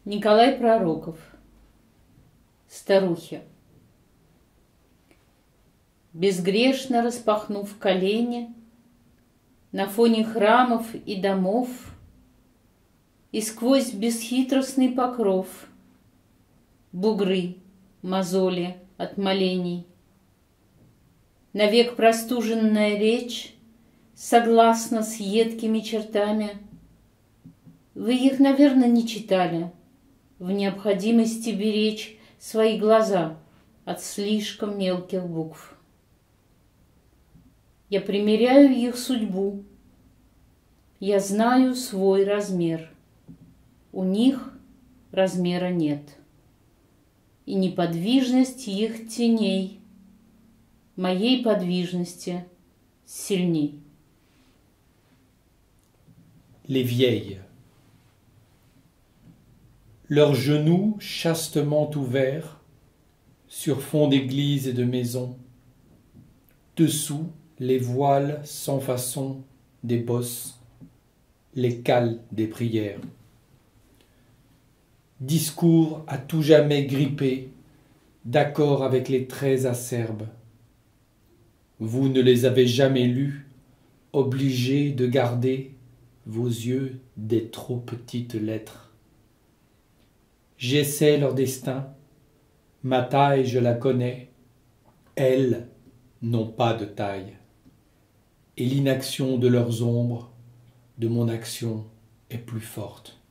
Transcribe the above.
Николай Пророков. Старухи. Безгрешно распахнув колени, на фоне храмов и домов, и сквозь бесхитростный покров бугры, мозоли от молений. Навек простуженная речь согласна с едкими чертами. Вы их, наверное, не читали в необходимости беречь свои глаза от слишком мелких букв. Я примеряю их судьбу. Я знаю свой размер. У них размера нет. И неподвижность их теней моей подвижности сильней. Les vieilles. Leurs genoux chastement ouverts sur fond d'église et de maison, dessous les voiles sans façon des bosses, les cales des prières. Discours à tout jamais grippés, d'accord avec les traits acerbes. Vous ne les avez jamais lus, obligés de garder vos yeux des trop petites lettres. J'essaie leur destin, ma taille je la connais, elles n'ont pas de taille. Et l'inaction de leurs ombres, de mon action, est plus forte.